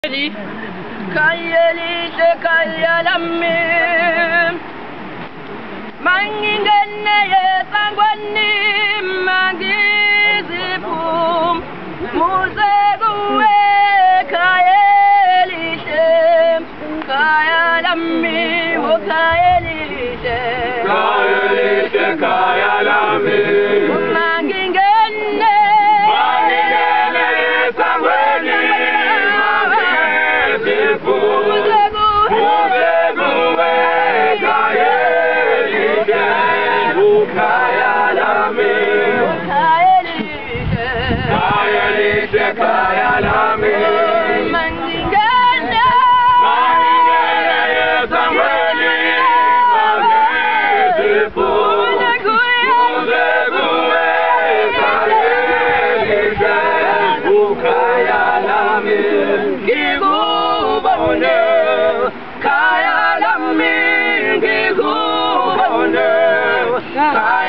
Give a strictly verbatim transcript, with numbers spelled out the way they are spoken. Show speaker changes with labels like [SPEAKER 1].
[SPEAKER 1] Kayeli se kayalammi mangingene yesangwani mangizipum muzeguwe kayeli se kayalammi wo kayeli se
[SPEAKER 2] kayeli se kayalammi
[SPEAKER 1] mangingene
[SPEAKER 2] mangingene yesangwani Kayalami,
[SPEAKER 1] Mangingene,
[SPEAKER 2] Mangingene yesangweni, Mangizipu, Muzeguwe, Kayelise, Kayalami, Ngikubone, Kayalami, Ngikubone.